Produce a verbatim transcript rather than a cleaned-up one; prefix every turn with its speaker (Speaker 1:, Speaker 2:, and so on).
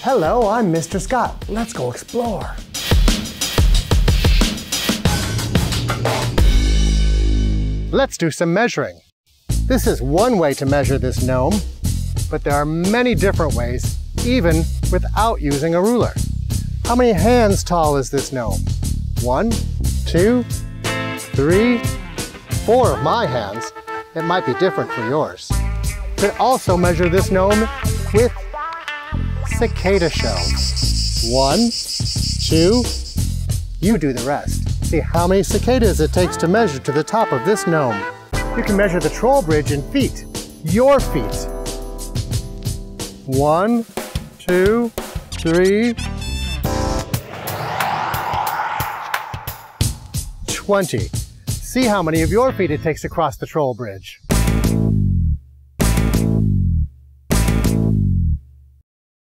Speaker 1: Hello, I'm Mister Scott. Let's go explore. Let's do some measuring. This is one way to measure this gnome, but there are many different ways, even without using a ruler. How many hands tall is this gnome? One, two, three, four of my hands. It might be different for yours. You could also measure this gnome with cicada shells. One, two, you do the rest. See how many cicadas it takes to measure to the top of this gnome. You can measure the troll bridge in feet, your feet. One, two, three, twenty. See how many of your feet it takes to cross the troll bridge.